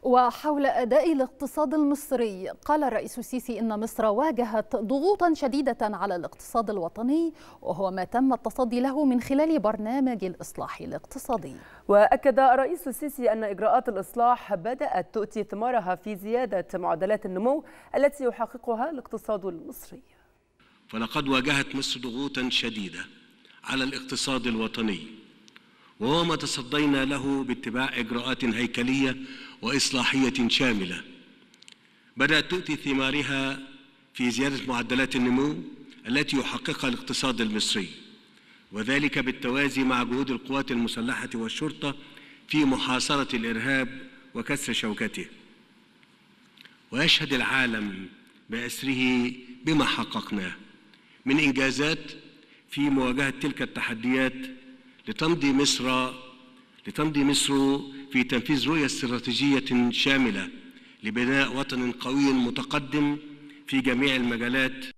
وحول أداء الاقتصاد المصري، قال الرئيس السيسي إن مصر واجهت ضغوطا شديدة على الاقتصاد الوطني، وهو ما تم التصدي له من خلال برنامج الإصلاح الاقتصادي. وأكد الرئيس السيسي أن إجراءات الإصلاح بدأت تؤتي ثمارها في زيادة معدلات النمو التي يحققها الاقتصاد المصري. فلقد واجهت مصر ضغوطا شديدة على الاقتصاد الوطني، وهو ما تصدينا له باتباع إجراءات هيكلية وإصلاحية شاملة بدأت تؤتي ثمارها في زيادة معدلات النمو التي يحققها الاقتصاد المصري، وذلك بالتوازي مع جهود القوات المسلحة والشرطة في محاصرة الإرهاب وكسر شوكته. ويشهد العالم بأسره بما حققناه من إنجازات في مواجهة تلك التحديات لتمضي مصر في تنفيذ رؤية استراتيجية شاملة لبناء وطن قوي متقدم في جميع المجالات.